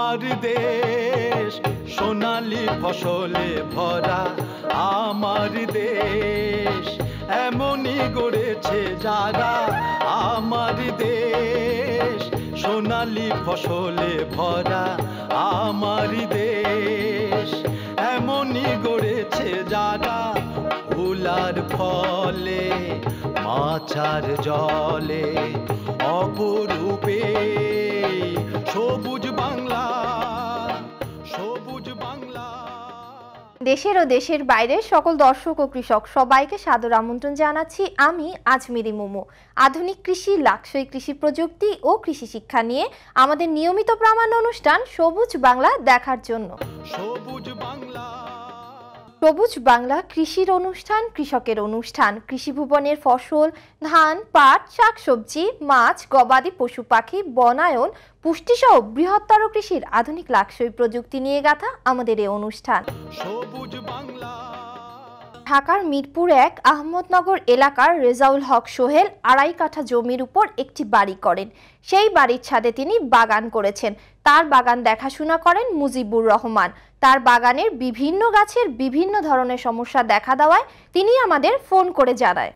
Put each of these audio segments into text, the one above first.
আমার দেশ সোনালী ফসলে ভরা আমার দেশ এমনই গড়েছে যারা আমার দেশ সোনালী ফসলে ভরা আমার দেশ এমনই গড়েছে যারা ফুলার ফলে মাছার জলে অপরূপে সবুজ বাংলা সবুজ বাংলা। দেশের ও দেশের বাইরের সকল দর্শক ও কৃষক সবাইকে সাদর আমন্ত্রণ জানাচ্ছি আমি আজমিরি মোমো। আধুনিক কৃষি, লাক্সই কৃষি প্রযুক্তি ও কৃষি শিক্ষা নিয়ে আমাদের নিয়মিত প্রামাণ্য অনুষ্ঠান সবুজ বাংলা দেখার জন্য। সবুজ বাংলা, সবুজ বাংলা কৃষির অনুষ্ঠান, কৃষকের অনুষ্ঠান। কৃষি ভুবনের ফসল, ধান, পাট, শাকসবজি, মাছ, গবাদি পশু পাখি, বনায়ন, পুষ্টিসহ বৃহত্তর কৃষির আধুনিক লাক্সই প্রযুক্তি নিয়ে গাথা আমাদের এই অনুষ্ঠান। সবুজ বাংলা। ঢাকার মিরপুর ১ আহমদনগর এলাকার রেজাউল হক সোহেল ২.৫ কাঠা জমির উপর একটি বাড়ি করেন। সেই বাড়ির ছাদে তিনি বাগান করেছেন। তার বাগান দেখাশোনা করেন মুজিবুর রহমান। তার বাগানের বিভিন্ন গাছের বিভিন্ন ধরনের সমস্যা দেখা দেওয়ায় তিনি আমাদের ফোন করে জানায়।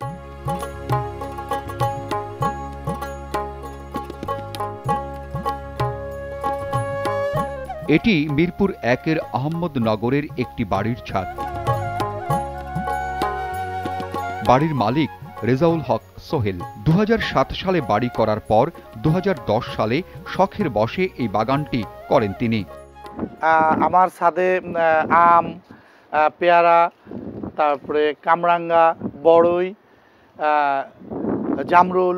এটি মিরপুর ১-এর আহমদনগরের একটি বাড়ির ছাদ। বাড়ির মালিক রেজাউল হক সোহেল ২০০৭ সালে বাড়ি করার পর ২০১০ সালে শখের বশে এই বাগানটি করেন তিনি। আমার ছাদে আম, পেয়ারা, তারপরে কামরাঙ্গা, বড়ই, জামরুল,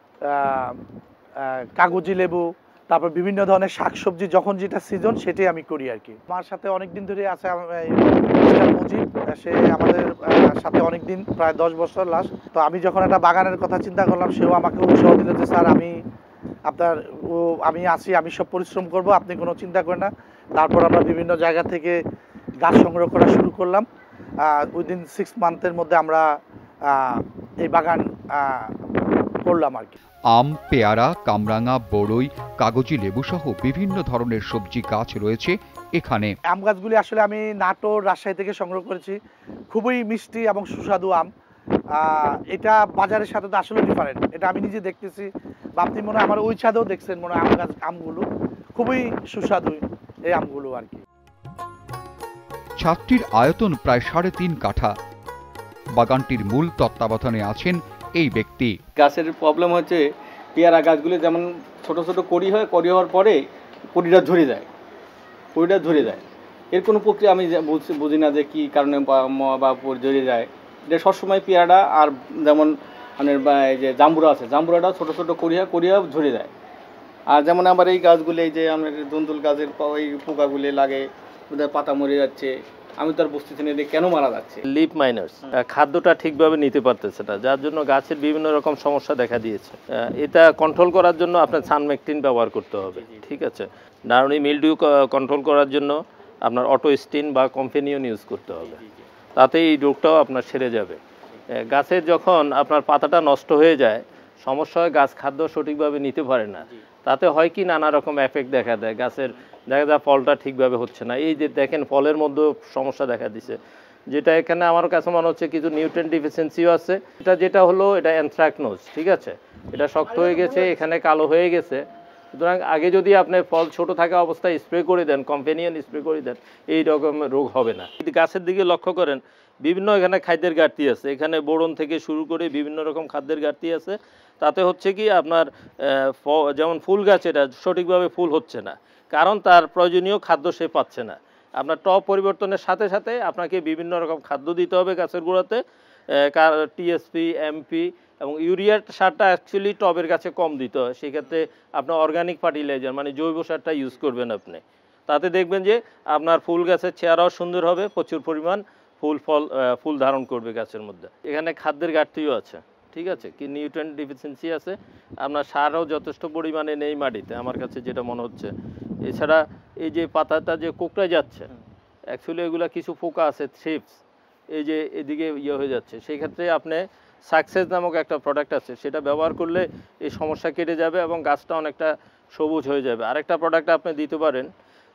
কাগজি লেবু, তারপর বিভিন্ন ধরনের শাকসবজি, যখন যেটা সিজন সেটাই আমি করি আর কি। আমার সাথে অনেক দিন ধরে আছে মুজিব, সে আমাদের সাথে অনেক দিন, প্রায় 10 বছর লাস্ট। তো আমি যখন একটা বাগানের কথা চিন্তা করলাম, সেও আমাকে উৎসাহ দিল যে স্যার আমি আছি, আমি সব পরিশ্রম করব, আপনি কোনো চিন্তা করেন না। তারপর আমরা বিভিন্ন জায়গা থেকে গাছ সংগ্রহ করা শুরু করলাম। উইদিন 6 মান্থের মধ্যে আমরা এই বাগান করলাম আর কি। আম, পেয়ারা, কামরাঙা, বড়ই, কাগজি লেবু সহ বিভিন্ন ধরনের সবজি গাছ রয়েছে এখানে। আম গাছগুলি আসলে আমি নাটোর, রাজশাহী থেকে সংগ্রহ করেছি। খুবই মিষ্টি এবং সুস্বাদু আম। এটা বাজারের সাথে তো আসলে ডিফারেন্ট, এটা আমি নিজে দেখতেছি, বা আপনি মনে হয় আমার ওই ছাদেও দেখছেন মনে হয় আমগুলো খুবই সুস্বাদু এই আমগুলো আর কি। ছাদটির আয়তন প্রায় ৩.৫ কাঠা। বাগানটির মূল তত্ত্বাবধানে আছেন এই ব্যক্তি। গাছের প্রবলেম হচ্ছে পেয়ারা গাছগুলি যেমন ছোট ছোট কড়ি হয়, কড়ি হওয়ার পরে কড়িটা ঝরে যায়। এর কোনো প্রক্রিয়া আমি বুঝি না যে কী কারণে বা ঝরে যায়। এটা সবসময় পেয়ারাটা আর যেমন মানে এই যে জাম্বুরা আছে, জাম্বুরাটা ছোটো ছোটো কড়িয়া ঝরে যায়। আর যেমন আমার এই গাছগুলি, এই যে আমার দন্দুল গাছের এই পোকাগুলি লাগে, পাতা মরে যাচ্ছে, আমি তো আর বুঝতেছি না কেন মারা যাচ্ছে। লিপ মাইনার্স খাদ্যটা ঠিকভাবে নিতে পারতেছে না, যার জন্য গাছের বিভিন্ন রকম সমস্যা দেখা দিয়েছে। এটা কন্ট্রোল করার জন্য আপনার সানমেকটিন ব্যবহার করতে হবে, ঠিক আছে। ডাউনি মিলডিউ কন্ট্রোল করার জন্য আপনার অটোস্টিন বা কম্পেনিয়ন ইউজ করতে হবে, তাতে এই রোগটাও আপনার সেরে যাবে। গাছের যখন আপনার পাতাটা নষ্ট হয়ে যায়, সমস্যা হয় গাছ খাদ্য সঠিকভাবে নিতে পারে না, তাতে হয় কি নানা রকম এফেক্ট দেখা দেয়। গাছের দেখা যায় ফলটা ঠিকভাবে হচ্ছে না। এই যে দেখেন ফলের মধ্যেও সমস্যা দেখা দিছে, যেটা এখানে আমার কাছে মনে হচ্ছে কিছু নিউট্রিয়েন্ট ডিফিসিয়েন্সিও আছে। যেটা হলো এটা অ্যানথ্রাকনোজ, ঠিক আছে, এটা শক্ত হয়ে গেছে, এখানে কালো হয়ে গেছে। সুতরাং আগে যদি আপনি ফল ছোট থাকা অবস্থায় স্প্রে করে দেন, কম্পেনিয়ন স্প্রে করে দেন, এই রকম রোগ হবে না। গাছের দিকে লক্ষ্য করেন, বিভিন্ন এখানে খাদ্যের ঘাটতি আছে, এখানে বোরন থেকে শুরু করে বিভিন্ন রকম খাদ্যের ঘাটতি আছে। তাতে হচ্ছে কি আপনার যেমন ফুল গাছ, এটা সঠিকভাবে ফুল হচ্ছে না, কারণ তার প্রয়োজনীয় খাদ্য সে পাচ্ছে না। আপনার টব পরিবর্তনের সাথে সাথে আপনাকে বিভিন্ন রকম খাদ্য দিতে হবে গাছের গোড়াতে, টিএসপি, এমপি এবং ইউরিয়া সারটা অ্যাকচুয়ালি টবের কাছে কম দিতে হয়। সেক্ষেত্রে আপনার অর্গানিক ফার্টিলাইজার মানে জৈব সারটা ইউজ করবেন আপনি। তাতে দেখবেন যে আপনার ফুল গাছের চেহারাও সুন্দর হবে, প্রচুর পরিমাণ ফুল ধারণ করবে গাছের মধ্যে। এখানে খাদ্যের ঘাটতিও আছে, ঠিক আছে, কি নিউট্রিয়েন্ট ডিফিসিয়েন্সি আছে। আপনার সারও যথেষ্ট পরিমাণে নেই মাটিতে আমার কাছে যেটা মনে হচ্ছে। এছাড়া এই যে পাতাটা যে কোঁকড়ে যাচ্ছে, অ্যাকচুয়ালি এগুলো কিছু পোকা আছে, থ্রিপস, এই যে এদিকে হয়ে যাচ্ছে। সেই ক্ষেত্রে আপনি সাকসেস নামক একটা প্রোডাক্ট আছে, সেটা ব্যবহার করলে এই সমস্যা কেটে যাবে এবং গাছটা অনেকটা সবুজ হয়ে যাবে। আরেকটা প্রোডাক্ট আপনি দিতে পারেন,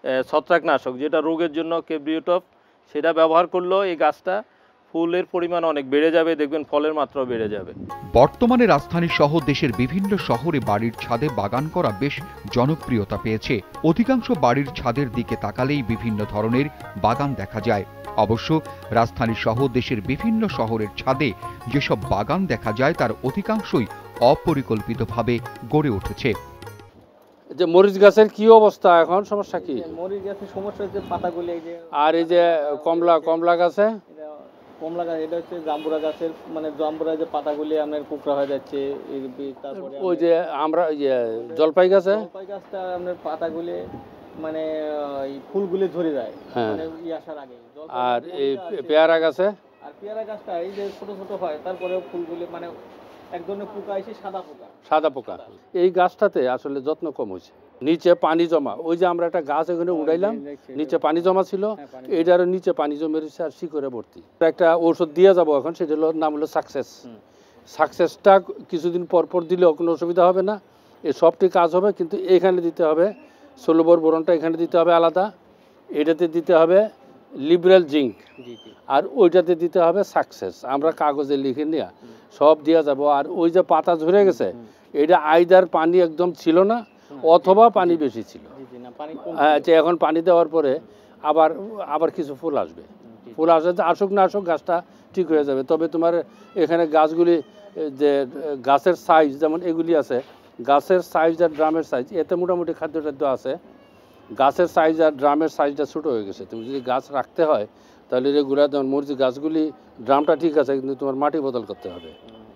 ছত্রাকনাশক, যেটা রোগের জন্য কেব্রিওটপ, সেটা ব্যবহার করলেও এই গাছটা ফুলের পরিমাণ অনেক বেড়ে যাবে, দেখবেন ফলের মাত্রাও বেড়ে যাবে। বর্তমানে রাজধানী সহ দেশের বিভিন্ন শহরে বাড়ির ছাদে বাগান করা বেশ জনপ্রিয়তা পেয়েছে। অধিকাংশ বাড়ির ছাদের দিকে তাকালেই বিভিন্ন ধরনের বাগান দেখা যায়। অবশ্য রাজধানী সহ দেশের বিভিন্ন শহরের ছাদে যেসব বাগান দেখা যায় তার অধিকাংশই অপরিকল্পিতভাবে গড়ে উঠেছে। যে মরিচ গাছের কি অবস্থা এখন, সমস্যা কি? মরিচ গাছের সমস্যা হচ্ছে পাতাগুলি, এই যে আর এই যে কমলা গাছে, কমলা গাছ, এটা হচ্ছে জাম্বুরা গাছের, মানে জাম্বুরা যে পাতাগুলি আপনার কুকড়া হয়ে যাচ্ছে। তারপরে ওই যে আমরা জলপাই গাছে, জলপাই গাছটা আপনার পাতাগুলি মানে এই ফুলগুলি ঝরে যায়, মানে আসার আগে। আর এই পেয়ারা গাছে, আর পেয়ারা গাছটা এই যে ছোট ছোট হয়, তারপরে ফুলগুলি মানে এক ধরনের পোকা এসে সাদা পোকা। এই গাছটাতে আসলে যত্ন কম হয়েছে, নিচে পানি জমা। ওই যে আমরা একটা গাছ এখানে উড়াইলাম, নিচে পানি জমা ছিল, এইটারও নিচে পানি জমে রয়েছে আর শিকড়ে ভর্তি। একটা ঔষধ দিয়ে যাবো এখন, সেটা নাম হলো সাকসেসটা কিছুদিন পর দিলেও কোনো অসুবিধা হবে না, এই সবটি কাজ হবে। কিন্তু এখানে দিতে হবে সোলোবর বোরনটা, এখানে দিতে হবে আলাদা, এটাতে দিতে হবে লিবারেল জিঙ্ক, আর ওইটাতে দিতে হবে সাকসেস। আমরা কাগজে লিখে নিয়ে সব দেওয়া যাবো। আর ওই যে পাতা ঝরে গেছে, এটা আইদার পানি একদম ছিল না অথবা পানি বেশি ছিল। হ্যাঁ, এখন পানি দেওয়ার পরে আবার কিছু ফুল আসবে, আসুক না আসুক গাছটা ঠিক হয়ে যাবে। তবে তোমার এখানে গাছগুলি যে গাছের সাইজ যেমন এগুলি আছে, গাছের সাইজ আর ড্রামের সাইজ এতে মোটামুটি খাদ্য আছে। গাছের সাইজ আর ড্রামের সাইজটা ছোটো হয়ে গেছে। তুমি যদি গাছ রাখতে হয় তাহলে রেগুলার, যেমন মরিচ গাছগুলি ড্রামটা ঠিক আছে, কিন্তু তোমার মাটি বদল করতে হবে।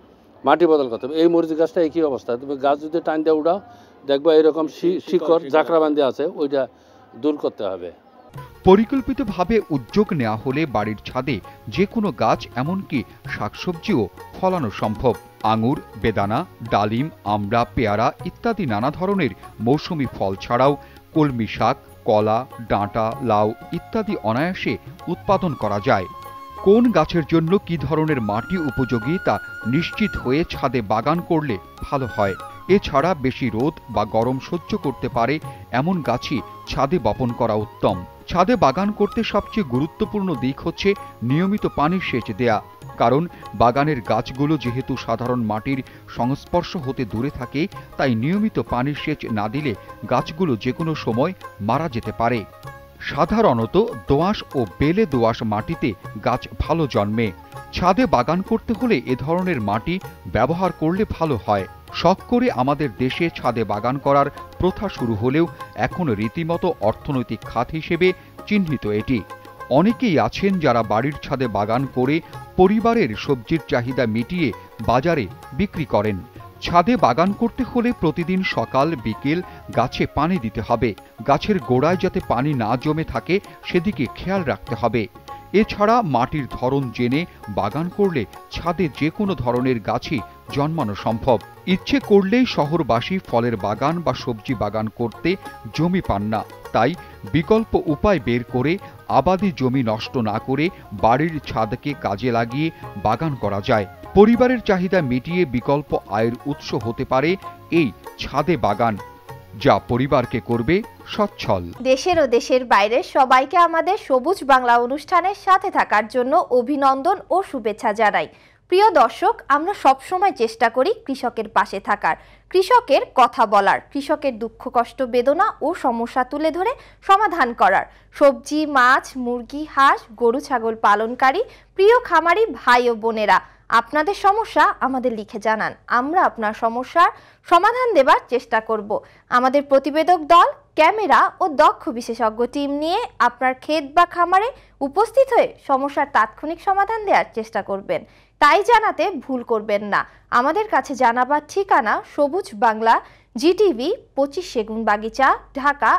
এই মরিচ গাছটা একই অবস্থা। তুমি গাছ যদি টাইম দিয়ে উঠাও, দেখবা এরকম শিকড় জাকড়া বান্ধে আছে, ওইটা দূর করতে হবে। পরিকল্পিতভাবে উদ্যোগ নেওয়া হলে বাড়ির ছাদে যে কোনো গাছ, এমনকি শাকসবজিও ফলানো সম্ভব। আঙুর, বেদানা, ডালিম, আমড়া, পেয়ারা ইত্যাদি নানা ধরনের মৌসুমি ফল ছাড়াও কলমি শাক, কলা, ডাঁটা, লাউ ইত্যাদি অনায়াসে উৎপাদন করা যায়। কোন গাছের জন্য কি ধরনের মাটি উপযোগী তা নিশ্চিত হয়ে ছাদে বাগান করলে ভালো হয়। এছাড়া বেশি রোদ বা গরম সহ্য করতে পারে এমন গাছই ছাদে বপন করা উত্তম। ছাদে বাগান করতে সবচেয়ে গুরুত্বপূর্ণ দিক হচ্ছে নিয়মিত পানির সেচ দেয়া। কারণ বাগানের গাছগুলো যেহেতু সাধারণ মাটির সংস্পর্শ হতে দূরে থাকে, তাই নিয়মিত পানির সেচ না দিলে গাছগুলো যে কোনো সময় মারা যেতে পারে। সাধারণত দোআঁশ ও বেলে দোআঁশ মাটিতে গাছ ভালো জন্মে। ছাদে বাগান করতে হলে এ ধরনের মাটি ব্যবহার করলে ভালো হয়। শখ করে আমাদের দেশে ছাদে বাগান করার প্রথা শুরু হলেও এখন রীতিমতো অর্থনৈতিক খাত হিসেবে চিহ্নিত এটি। অনেকেই আছেন যারা বাড়ির ছাদে বাগান করে পরিবারের সবজির চাহিদা মিটিয়ে বাজারে বিক্রি করেন। ছাদে বাগান করতে হলে প্রতিদিন সকাল বিকেল গাছে পানি দিতে হবে। গাছের গোড়ায় যাতে পানি না জমে থাকে সেদিকে খেয়াল রাখতে হবে। এছাড়া মাটির ধরন জেনে বাগান করলে ছাদে যে কোনো ধরনের গাছই জন্মানো সম্ভব। ইচ্ছে করলেই শহরবাসী ফলের বাগান বা সবজি বাগান করতে জমি পান না। তাই বিকল্প উপায় বের করে আবাদি জমি নষ্ট না করে বাড়ির ছাদকে কাজে লাগিয়ে বাগান করা যায়। পরিবারের চাহিদা মিটিয়ে বিকল্প আয়ের উৎস হতে পারে এই ছাদে বাগান, যা পরিবারকে করবে সচ্ছল। দেশের ও দেশের বাইরের সবাইকে আমাদের সবুজ বাংলা অনুষ্ঠানের সাথে থাকার জন্য অভিনন্দন ও শুভেচ্ছা জানাই। প্রিয় দর্শক, আমরা সবসময় চেষ্টা করি কৃষকের পাশে থাকার, কৃষকের কথা বলার, কৃষকের দুঃখ কষ্ট বেদনা ও সমস্যা তুলে ধরে সমাধান করার। সবজি, মাছ, মুরগি, হাঁস, গরু ছাগল পালনকারী প্রিয় খামারি ভাই ও বোনেরা, আপনাদের সমস্যা আমাদের লিখে জানান। আমরা আপনার সমস্যার সমাধান দেবার চেষ্টা করব। আমাদের প্রতিবেদক দল, ক্যামেরা ও দক্ষ বিশেষজ্ঞ টিম নিয়ে আপনার ক্ষেত বা খামারে উপস্থিত হয়ে সমস্যার তাৎক্ষণিক সমাধান দেওয়ার চেষ্টা করবেন। তাই জানাতে ভুল করবেন না। আমাদের কাছে জানাবার ঠিকানা সবুজ বাংলা, জিটিভি, 25 সেগুন বাগিচা, ঢাকা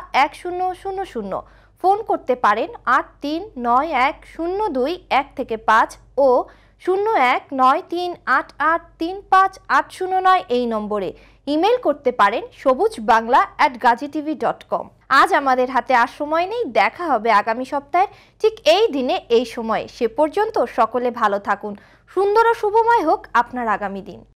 1000। ফোন করতে পারেন 839102-1-5 ও 019388358009 এই নম্বরে। ইমেল করতে পারেন sobujbangla@gazitv.com। আজ আমাদের হাতে আর সময় নেই। দেখা হবে আগামী সপ্তাহে ঠিক এই দিনে এই সময়ে। সে পর্যন্ত সকলে ভালো থাকুন। সুন্দর ও শুভময় হোক আপনার আগামী দিন।